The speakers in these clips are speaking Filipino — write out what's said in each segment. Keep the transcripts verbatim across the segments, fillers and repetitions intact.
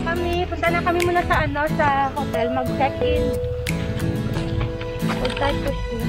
kami. Punta na kami muna sa ano, sa hotel. Mag-check-in. Hold tight po siya.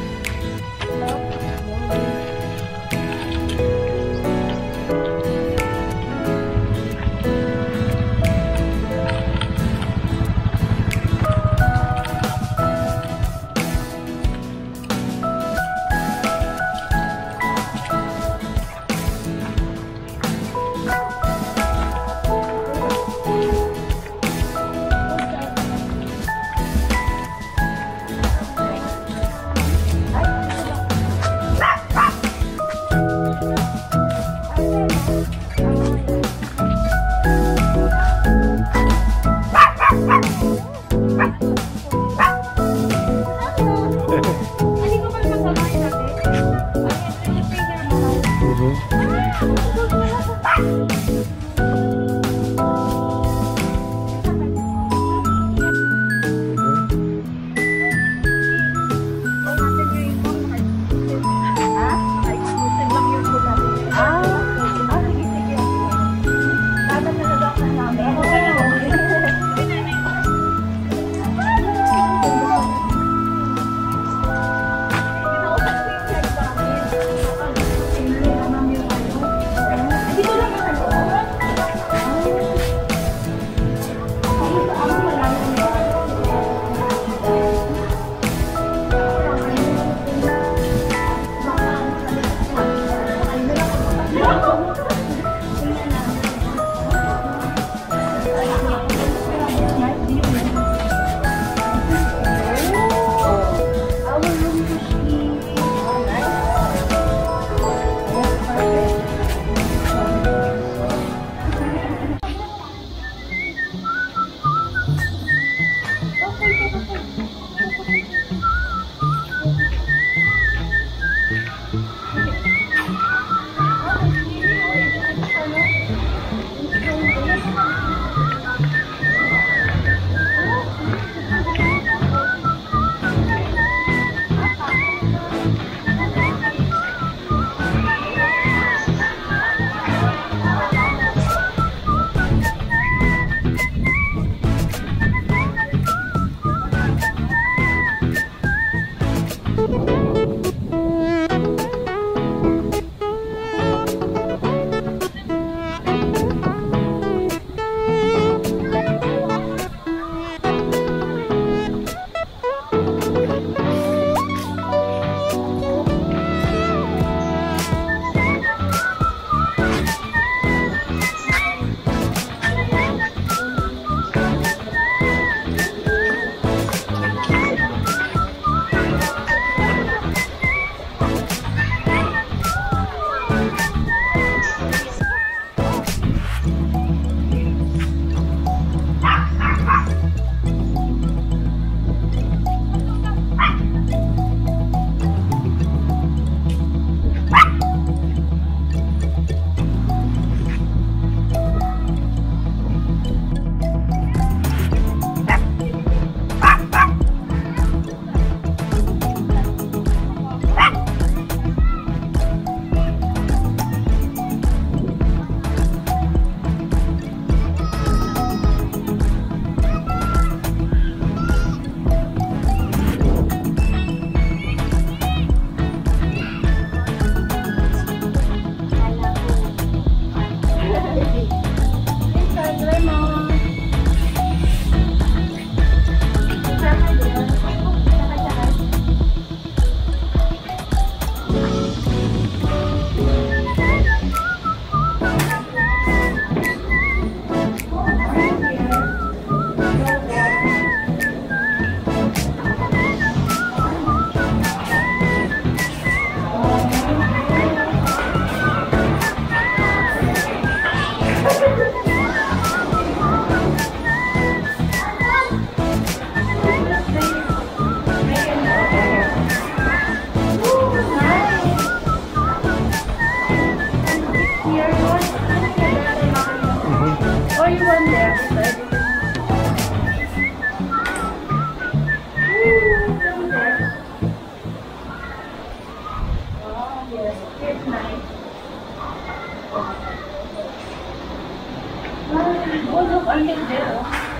It's nice. Oh, look, until there.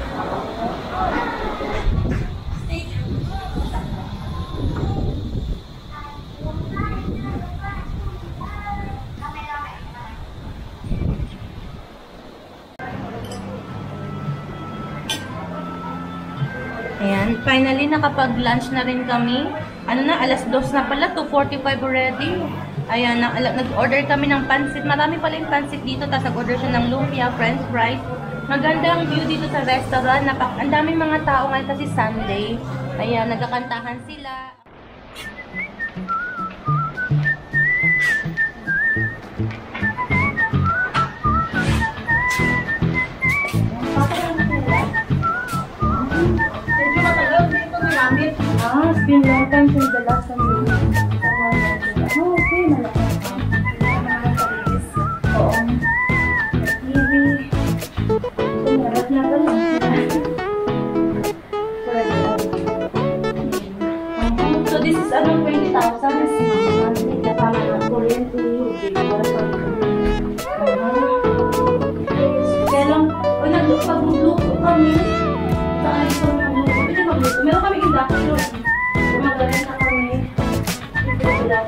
Ayan, finally nakapag-lunch na rin kami. Ano na, alas dos na pala, two forty-five already. Ayan, nag-order kami ng pansit. Marami pala yung pansit dito, tapos nag-order siya ng lumpia, french fries. Maganda ang view dito sa restaurant. Napak ang daming mga tao ngayon kasi Sunday. Ayan, nagkakantahan sila. Ah, it's been long time since the last time you oh, okay, malaki. Oo. T V. Marap na ba lang? So this is ano, twenty thousand. Kasama ng kuryente, kaya lang, pag nagluto kami, saan ito magluto? Pwede magluto. Meron kami induction. Gumagaling na kami. Hindi ko lang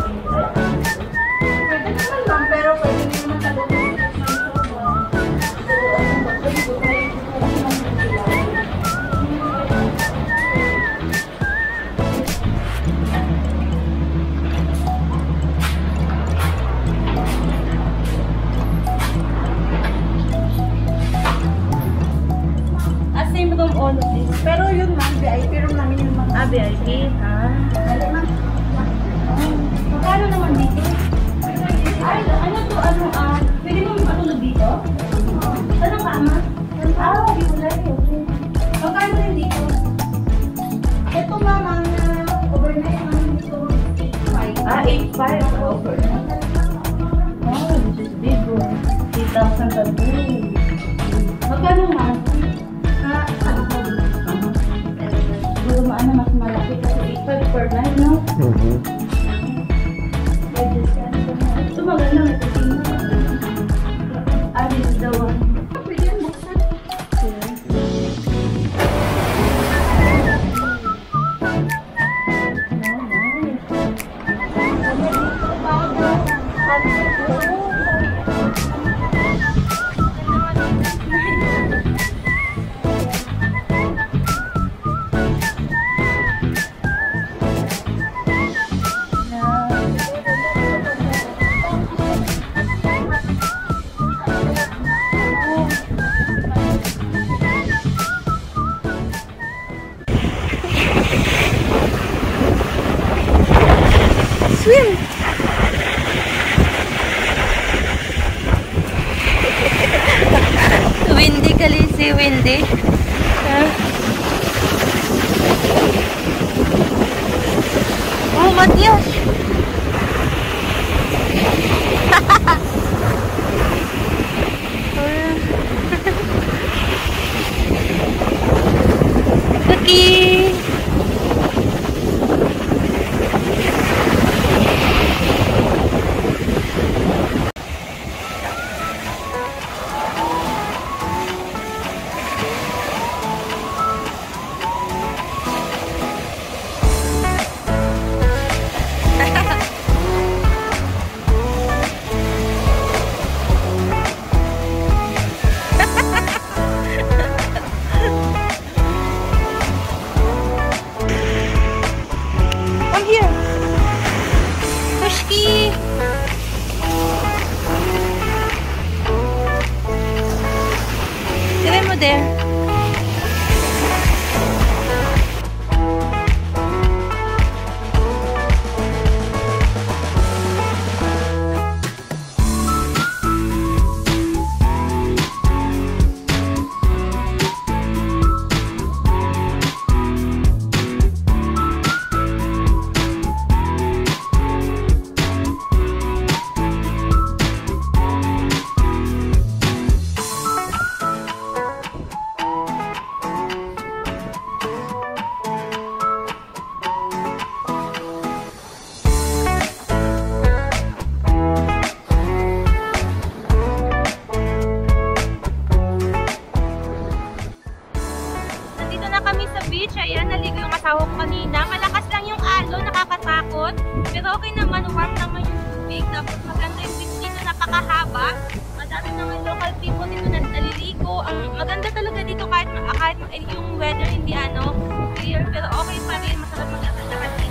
pwede naman lang, pero pwede nyo naman talutin. Same room all of this. Pero yung man, V I P room namin yung mga... Ah, V I P? Ah. Oh. Magkano naman dito? Ay, ano to? Ano, ah, pwede mo matulog dito? Anong kama? Ah, dito lang. Okay. Magkano rin dito? Ito mama na overnight naman dito. eight five. Ah, eight five. Overnight. Oh, this is big room. eight thousand per room. Magkano man? Siguro maano mas malaki kasi eight five per night, no? Mm-hmm. Ito maganda, may tingin na. Ah, this is the one. Pwede yan buksan. Swim! Windy kalisi, windy. Huh? Oh, Matias! Cookie! Tapos maganda yung beach dito, napakahaba. Madami mga local people dito na naliligo. Ang maganda talaga dito kahit, kahit yung weather hindi ano clear, pero okay pa rin, masarap mag-lakad dito.